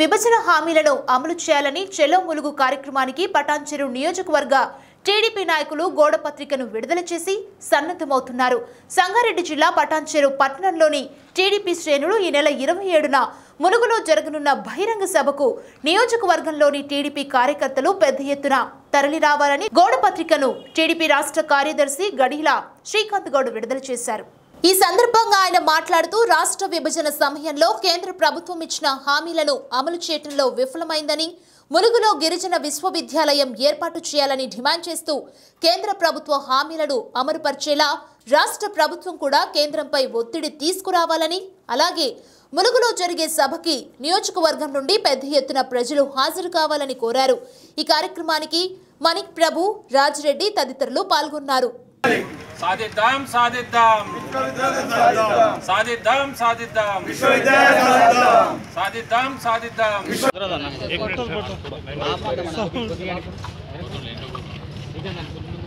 విభజన హామీలను అమలు చేయాలని చెలో ములుగు కార్యక్రమానికి పటాన్చెరు నియోజకవర్గ టీడీపీ నాయకులు గోడపత్రికను విడుదల చేసి సన్నద్ధమవుతున్నారు. సంగారెడ్డి జిల్లా పటాన్చెరు పట్టణంలోని టీడీపీ శ్రేణులు ఈ నెల 27న ములుగులో జరగనున్న బహిరంగ సభకు నియోజకవర్గంలోని టీడీపీ కార్యకర్తలు పెద్ద ఎత్తున తరలి రావాలని గోడపత్రికను టీడీపీ రాష్ట్ర కార్యదర్శి గడిల శ్రీకాంత్ గౌడ్ విడుదల చేశారు. ఈ సందర్భంగా ఆయన మాట్లాడుతూ రాష్ట్ర విభజన సమయంలో కేంద్ర ప్రభుత్వం ఇచ్చిన హామీలను అమలు చేయడంలో విఫలమైందని, ములుగులో గిరిజన విశ్వవిద్యాలయం ఏర్పాటు చేయాలని డిమాండ్ చేస్తూ కేంద్ర ప్రభుత్వ హామీలను అమలుపరిచేలా రాష్ట్ర ప్రభుత్వం కూడా కేంద్రంపై ఒత్తిడి తీసుకురావాలని, అలాగే ములుగులో జరిగే సభకి నియోజకవర్గం నుండి పెద్ద ఎత్తున ప్రజలు హాజరు కావాలని కోరారు. ఈ కార్యక్రమానికి మణిక్ ప్రభు, రాజిరెడ్డి తదితరులు పాల్గొన్నారు. సాధిద్దాం సాధిద్దాం సాధిద్దాం సాధిద్దాం సాధిద్దాం సాధిద్దాం సాధిద్దాం